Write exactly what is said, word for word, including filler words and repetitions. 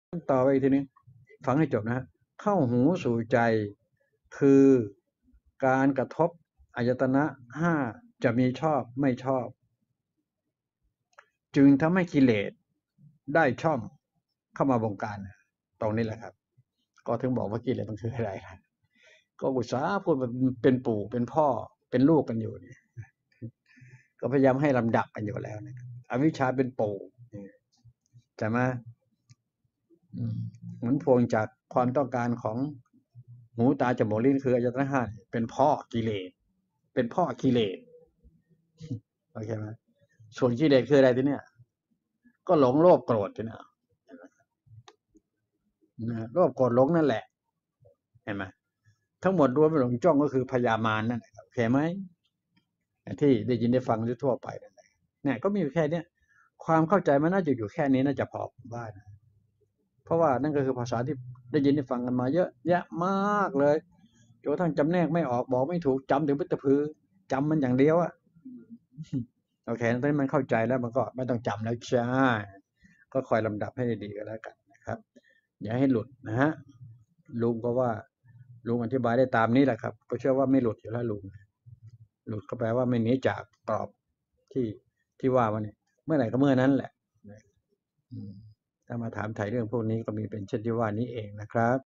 ต่อไปอีกทีนึงฟังให้จบนะฮะเข้าหูสู่ใจคือการกระทบอายตนะห้าจะมีชอบไม่ชอบจึงทำให้กิเลสได้ช่องเข้ามาบงการตรงนี้แหละครับก็ถึงบอกว่ากิเลสมันคืออะไรครับก็อุตส่าห์พูดเป็นปู่เป็นพ่อเป็นลูกกันอยู่นี่ก็พยายามให้ลำดับกันอยู่แล้วนะครับอวิชชาเป็นปู่ใช่ไหมผลพวงจากความต้องการของหูตาจมูกลิ้นคืออายตนะห้าเป็นพ่อกิเลสเป็นพ่อกิเลสโอเคไหมส่วนกิเลสคืออะไรทีเนี้ยก็หลงโลภโกรธทีเนี้ยโลภโกรธหลงนั่นแหละเห็นไหมทั้งหมดรวมเป็นหลงจ้องก็คือพยามารนั่นแหละโอเคไหมที่ได้ยินได้ฟังทั่วไปนั่นแหละเนี่ยก็มีแค่เนี้ยความเข้าใจมันน่าจะอยู่แค่นี้น่าจะพอบ้านเพราะว่านั่นก็คือภาษาที่ได้ยินได้ฟังกันมาเยอะแยะมากเลยจนกระทั่งจำแนกไม่ออกบอกไม่ถูกจำถึงพุทธพือจำมันอย่างเดียวอะโอเคตอนนี้มันเข้าใจแล้วมันก็ไม่ต้องจำแล้วใช่ก็คอยลำดับให้ดีๆก็แล้วกันนะครับอย่าให้หลุดนะฮะลุงก็ว่าลุงอธิบายได้ตามนี้แหละครับก็เชื่อว่าไม่หลุดอยู่แล้วลุงหลุดก็แปลว่าไม่หนีจากกรอบที่ที่ว่าวันนี้เมื่อไหร่ก็เมื่อนั้นแหละถ้ามาถามไถ่เรื่องพวกนี้ก็มีเป็นเช่นที่ว่านี้เองนะครับ